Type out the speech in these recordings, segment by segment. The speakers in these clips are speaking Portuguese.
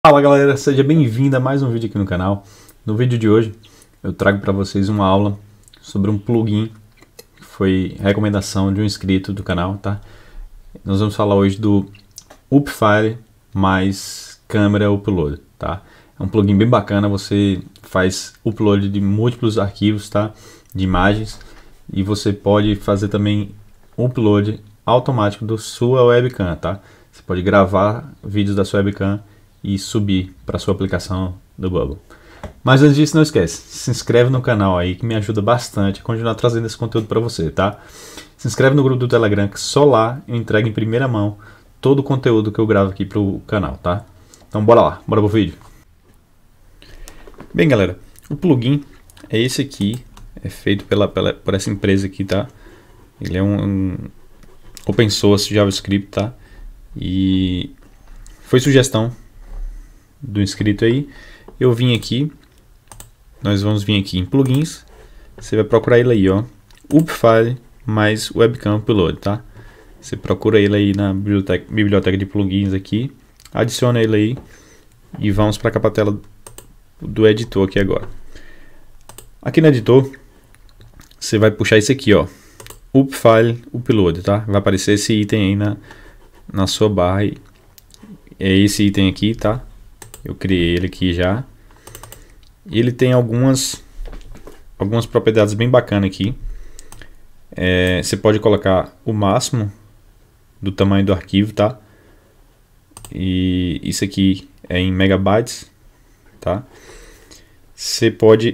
Fala galera, seja bem-vindo a mais um vídeo aqui no canal. No vídeo de hoje eu trago para vocês uma aula sobre um plugin que foi recomendação de um inscrito do canal, tá? Nós vamos falar hoje do Upfile mais câmera upload, tá? É um plugin bem bacana, você faz upload de múltiplos arquivos, tá? De imagens, e você pode fazer também upload automático da sua webcam, tá? Você pode gravar vídeos da sua webcam e subir para sua aplicação do Bubble. Mas antes disso, não esquece, se inscreve no canal aí que me ajuda bastante a continuar trazendo esse conteúdo para você, tá? Se inscreve no grupo do Telegram que só lá eu entrego em primeira mão todo o conteúdo que eu gravo aqui pro canal, tá? Então bora lá, bora pro vídeo. Bem galera, o plugin é esse aqui, é feito por essa empresa aqui, tá? Ele é um open source JavaScript, tá? E foi sugestão do inscrito aí. Eu vim aqui, nós vamos vir aqui em plugins, você vai procurar ele aí, ó, Upfile mais webcam upload, tá? Você procura ele aí na biblioteca de plugins aqui, adiciona ele aí e vamos para a capa tela do editor aqui agora. Aqui no editor você vai puxar esse aqui, ó, Upfile upload, tá? Vai aparecer esse item aí na sua barra aí. É esse item aqui, tá? Eu criei ele aqui já. Ele tem algumas propriedades bem bacanas aqui. Você pode colocar o máximo do tamanho do arquivo, tá? E isso aqui é em megabytes, tá? Você pode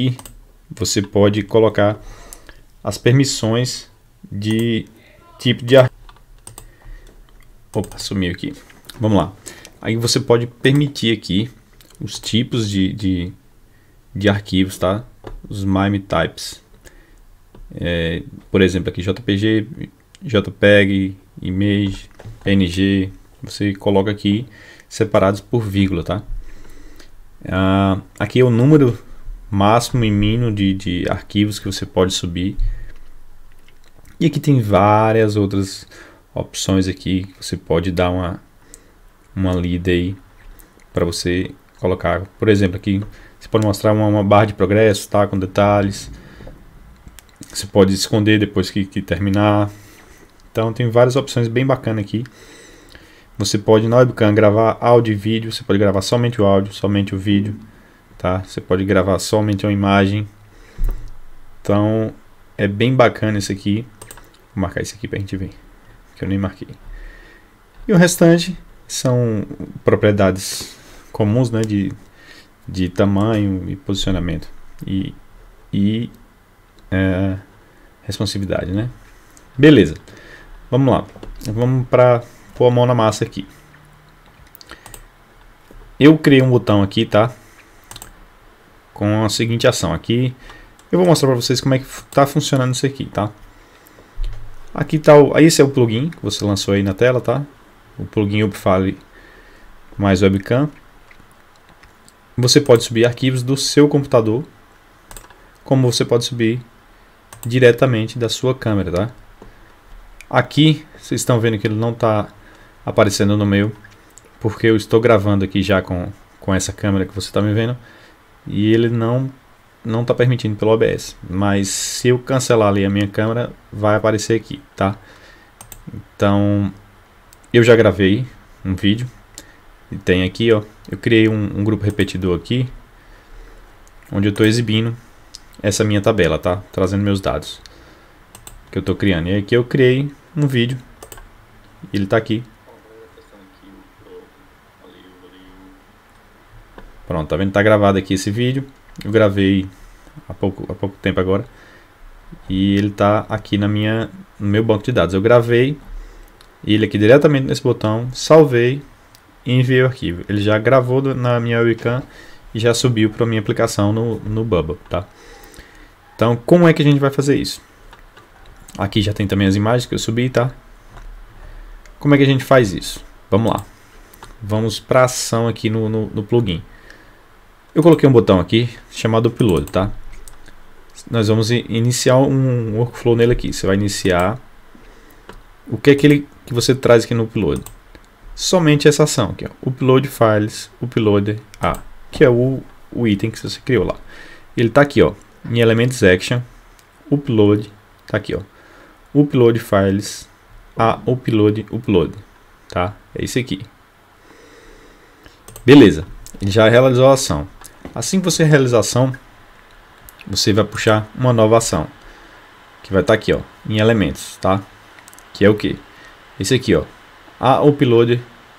colocar as permissões de tipo de arquivo. Opa, sumiu aqui. Vamos lá. Aí você pode permitir aqui os tipos de arquivos, tá? Os MIME types. Por exemplo, aqui JPG, JPEG, Image, PNG. Você coloca aqui separados por vírgula, tá? Aqui é o número máximo e mínimo de arquivos que você pode subir. E aqui tem várias outras opções aqui que você pode dar uma lida aí para você colocar. Por exemplo, aqui você pode mostrar uma barra de progresso, tá, com detalhes. Você pode esconder depois que terminar. Então tem várias opções bem bacanas aqui. Você pode na webcam gravar áudio e vídeo. Você pode gravar somente o áudio, somente o vídeo, tá? Você pode gravar somente uma imagem. Então é bem bacana isso aqui. Vou marcar isso aqui pra gente ver, que eu nem marquei. E o restante são propriedades comuns, né, de tamanho e posicionamento e responsividade, né? Beleza, vamos lá, vamos para pôr a mão na massa aqui. Eu criei um botão aqui, tá? Com a seguinte ação aqui, eu vou mostrar para vocês como é que tá funcionando isso aqui, tá? Aqui tá esse é o plugin que você lançou aí na tela, tá? O plugin Upfile mais webcam. Você pode subir arquivos do seu computador, como você pode subir diretamente da sua câmera, tá? Aqui vocês estão vendo que ele não está aparecendo no meu, porque eu estou gravando aqui já com essa câmera que você está me vendo, e ele não está permitindo pelo OBS. Mas se eu cancelar ali a minha câmera, vai aparecer aqui, tá? Então eu já gravei um vídeo e tem aqui, ó, eu criei um grupo repetidor aqui, onde eu estou exibindo essa minha tabela, tá? Trazendo meus dados que eu estou criando. E aqui eu criei um vídeo, ele está aqui. Pronto, tá vendo? Tá gravado aqui esse vídeo. Eu gravei há pouco tempo agora. E ele está aqui no meu banco de dados. Eu gravei ele aqui diretamente nesse botão, salvei e enviei o arquivo. Ele já gravou na minha webcam e já subiu para a minha aplicação no Bubble, tá? Então, como é que a gente vai fazer isso? Aqui já tem também as imagens que eu subi, tá? Como é que a gente faz isso? Vamos lá. Vamos para a ação aqui no plugin. Eu coloquei um botão aqui chamado Upload, tá? Nós vamos iniciar um workflow nele aqui. Você vai iniciar. O que é que você traz aqui no Upload? somente essa ação aqui, ó, upload files, uploader a, que é o item que você criou lá. Ele está aqui, ó, em Elements Action, upload, tá aqui, ó, upload files a upload, tá? É isso aqui. Beleza, ele já realizou a ação. Assim que você realizar a ação, você vai puxar uma nova ação, que vai estar aqui, ó, em elementos, tá? Que é o que? Esse aqui, ó, a upload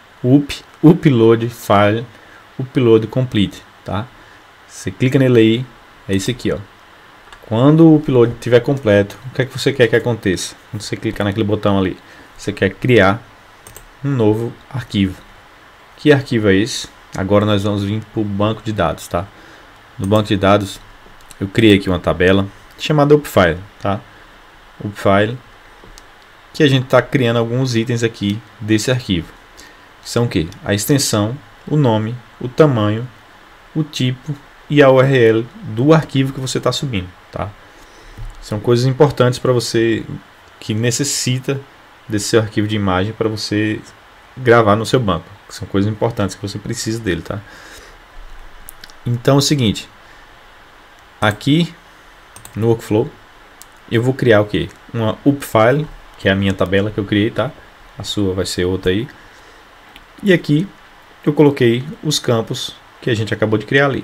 file, upload complete, tá? Você clica nele aí, é esse aqui, ó. Quando o upload estiver completo, o que é que você quer que aconteça? Quando você clicar naquele botão ali, você quer criar um novo arquivo. Que arquivo é esse? Agora nós vamos vir para o banco de dados, tá? No banco de dados, eu criei aqui uma tabela chamada upfile, tá? Upfile, que a gente está criando alguns itens aqui desse arquivo. São o que? A extensão, o nome, o tamanho, o tipo e a URL do arquivo que você está subindo, tá? São coisas importantes para você que necessita desse seu arquivo de imagem para você gravar no seu banco. São coisas importantes que você precisa dele, tá? Então é o seguinte, aqui no workflow eu vou criar o que? Uma upfile, que é a minha tabela que eu criei, tá? A sua vai ser outra aí. E aqui eu coloquei os campos que a gente acabou de criar ali.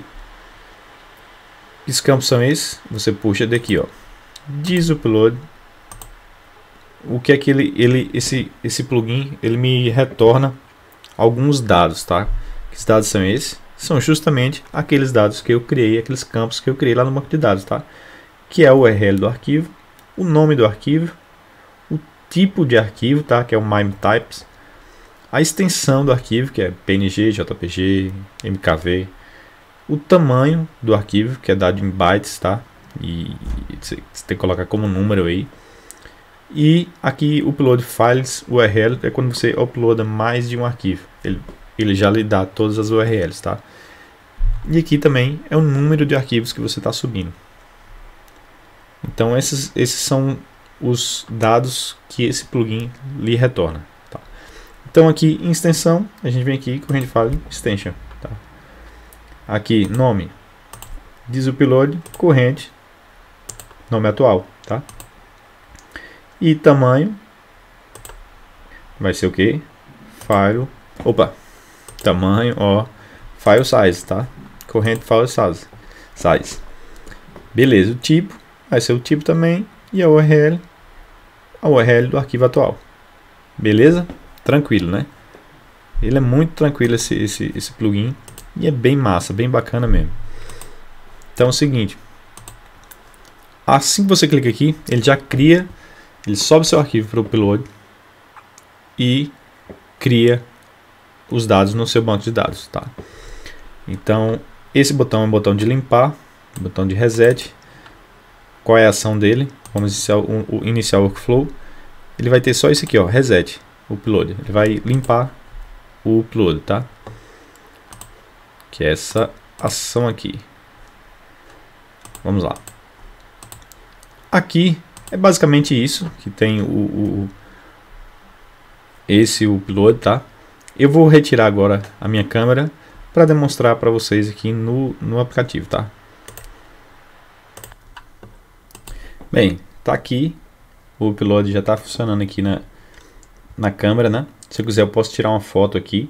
Os campos são esses, você puxa daqui, ó, disupload. O que é que esse plugin, ele me retorna alguns dados, tá? Que dados são esses? São justamente aqueles dados que eu criei, aqueles campos que eu criei lá no banco de dados, tá? Que é o URL do arquivo, o nome do arquivo, o tipo de arquivo, tá? Que é o MIME types, a extensão do arquivo, que é PNG, JPG, MKV, o tamanho do arquivo, que é dado em bytes, tá? E você tem que colocar como número aí. E aqui upload files URL é quando você uploada mais de um arquivo. Ele já lhe dá todas as URLs, tá? E aqui também é o número de arquivos que você está subindo. Então esses são os dados que esse plugin lhe retorna, tá? Então aqui em extensão, a gente vem aqui corrente file extension, tá? Aqui nome, disupload, corrente, nome atual, tá? E tamanho vai ser o que? File, tamanho, ó, file size, tá? Corrente file size. Beleza, o tipo vai ser o tipo também e a URL do arquivo atual. Beleza? Tranquilo, né? Ele é muito tranquilo esse plugin e é bem massa, bem bacana mesmo. Então é o seguinte, assim que você clica aqui, ele já cria, ele sobe seu arquivo para o upload e cria os dados no seu banco de dados, tá? Então esse botão é um botão de limpar, botão de reset. Qual é a ação dele? Vamos iniciar o workflow. Ele vai ter só isso aqui, ó, reset, upload. Ele vai limpar o upload, tá? Que é essa ação aqui. Vamos lá. Aqui é basicamente isso que tem esse upload, tá? Eu vou retirar agora a minha câmera para demonstrar para vocês aqui no aplicativo, tá? Bem, tá aqui, o upload já está funcionando aqui na câmera, né? Se eu quiser eu posso tirar uma foto aqui.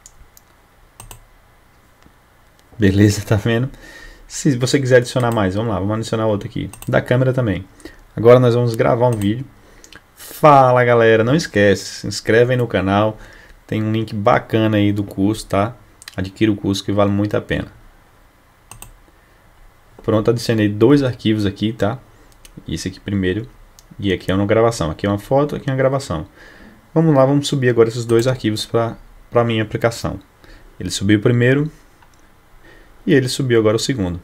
Beleza, tá vendo? Se você quiser adicionar mais, vamos lá, vamos adicionar outro aqui, da câmera também. Agora nós vamos gravar um vídeo. Fala galera, não esquece, se inscreve aí no canal, tem um link bacana aí do curso, tá? Adquira o curso que vale muito a pena. Pronto, adicionei dois arquivos aqui, tá? Esse aqui primeiro e aqui é uma gravação. Aqui é uma foto, aqui é uma gravação. Vamos lá, vamos subir agora esses dois arquivos para a minha aplicação. Ele subiu o primeiro e ele subiu agora o segundo.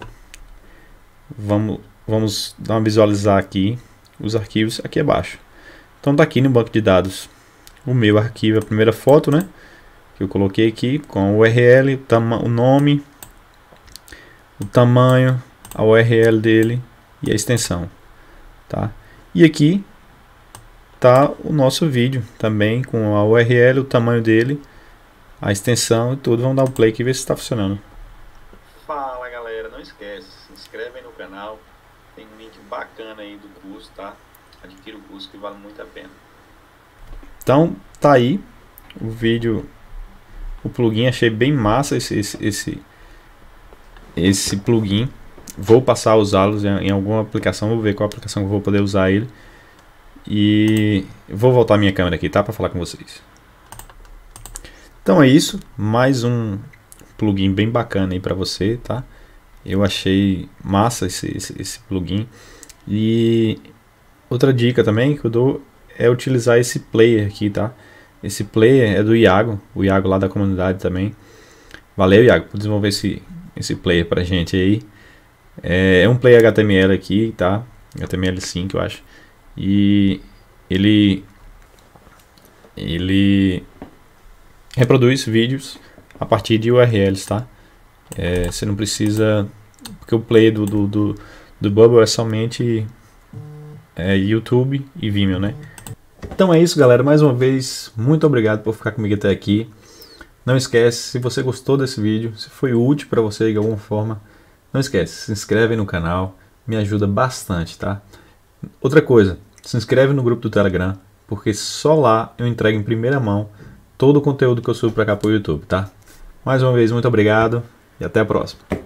Vamos dar uma visualizar aqui os arquivos aqui abaixo. Então tá aqui no banco de dados o meu arquivo, a primeira foto, né? Que eu coloquei aqui com o URL, o nome, o tamanho, a URL dele e a extensão. Tá? E aqui tá o nosso vídeo também com a URL, o tamanho dele a extensão e tudo. Vamos dar um play aqui e ver se está funcionando. Fala galera, não esquece, se inscreve aí no canal, tem um link bacana aí do curso, tá? Adquira o curso que vale muito a pena. Então tá aí o vídeo, o plugin, achei bem massa esse plugin. Vou passar a usá-los em alguma aplicação, vou ver qual aplicação eu vou poder usar ele. E vou voltar a minha câmera aqui, tá? Para falar com vocês. Então é isso, mais um plugin bem bacana aí para você, tá? Eu achei massa esse plugin. E outra dica também que eu dou é utilizar esse player aqui, tá? Esse player é do Iago, o Iago lá da comunidade também. Valeu, Iago, por desenvolver esse player pra gente aí. É um player HTML aqui, tá? HTML5, eu acho. E ele reproduz vídeos a partir de URLs, tá? Você não precisa, porque o player do Bubble é somente YouTube e Vimeo, né? Então é isso, galera. Mais uma vez, muito obrigado por ficar comigo até aqui. Não esquece, se você gostou desse vídeo, se foi útil para você de alguma forma, não esquece, se inscreve no canal, me ajuda bastante, tá? Outra coisa, se inscreve no grupo do Telegram, porque só lá eu entrego em primeira mão todo o conteúdo que eu subo para cá pro YouTube, tá? Mais uma vez, muito obrigado e até a próxima.